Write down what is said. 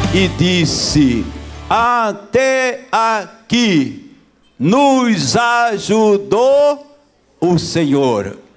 e disse: até aqui nos ajudou o Senhor.